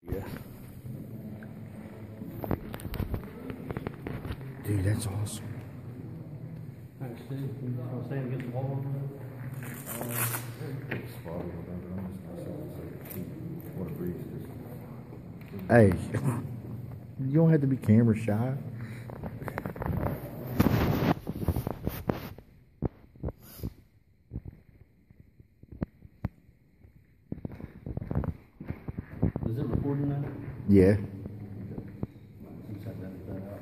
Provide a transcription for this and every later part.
Yeah. Dude, that's awesome. Alright, Steve, you want to stand against the wall? Hey, you don't have to be camera shy. Is it recording now? Yeah. Check that out.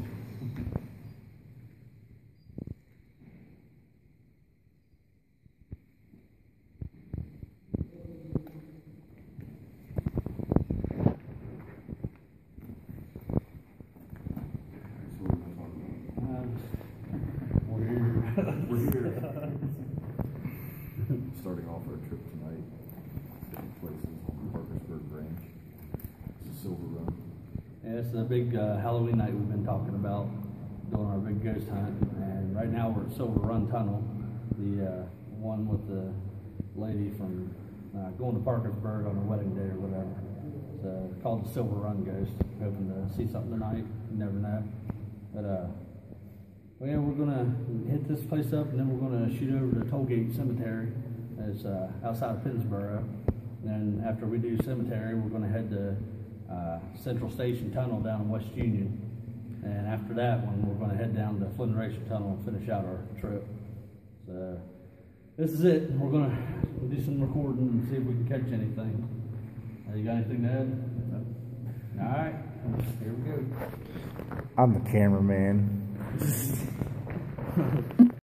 We're here. Starting off our trip tonight, different places on Parkersburg Ranch. It's a silver run. Yeah, it's the big Halloween night we've been talking about, doing our big ghost hunt. And right now we're at Silver Run Tunnel, the one with the lady from going to Parkersburg on her wedding day or whatever. It's called the Silver Run Ghost. Hoping to see something tonight. You never know. But well, yeah, we're gonna hit this place up, and then we're gonna shoot over to Tollgate Cemetery. It's outside of Pennsboro. Then after we do cemetery, we're gonna head to Central Station Tunnel down in West Union. And after that one, we're gonna head down to Flint Ration Tunnel and finish out our trip. So this is it. We're gonna do some recording and see if we can catch anything. You got anything to add? No. All right, here we go. I'm the cameraman.